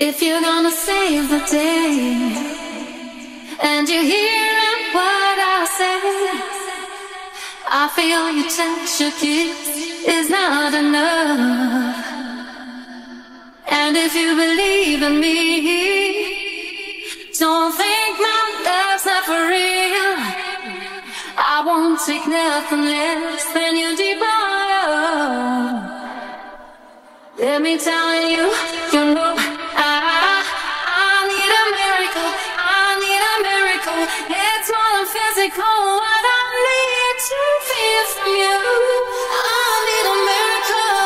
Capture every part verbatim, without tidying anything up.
If you're gonna save the day and you're hearing what I say, I feel your touch, your kiss is not enough. And if you believe in me, don't think my love's not for real. I won't take nothing less than your deep love. Let me tell you, you know I, I need a miracle, I need a miracle. It's more than physical, what I need to feel from you. I need a miracle.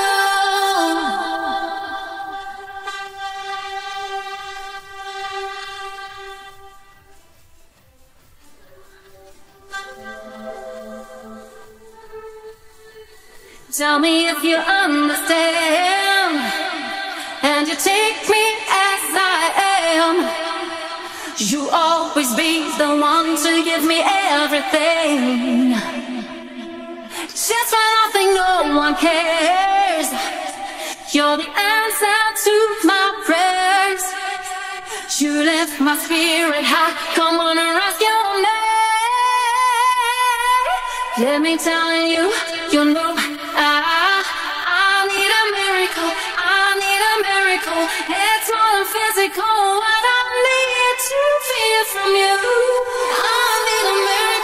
Tell me if you understand, and you take me as I am. You always be the one to give me everything. Just when I think no one cares, you're the answer to my prayers. You lift my spirit high, come on and ask your name. Let me tell you, you know I, I need a miracle, I need a miracle. It's more than physical, what I need to feel from you. I need a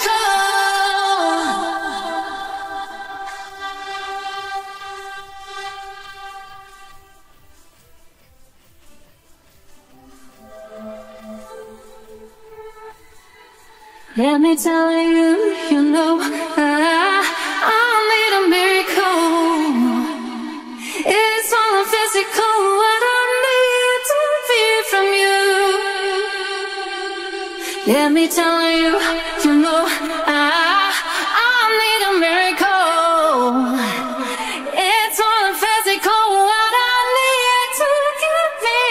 miracle. Let me tell you, you know I, I need a miracle. It's all physical, what I need to feel from you. Let me tell you, you know I, I need a miracle. It's all physical, what I need to get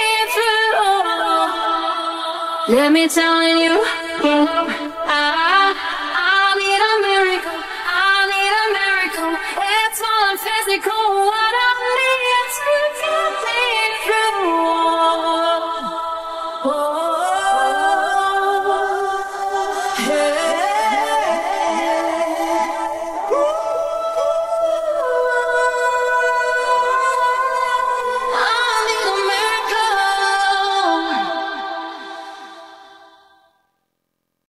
me through. Let me tell you, you know I, I need a miracle, I need a miracle. It's more than physical.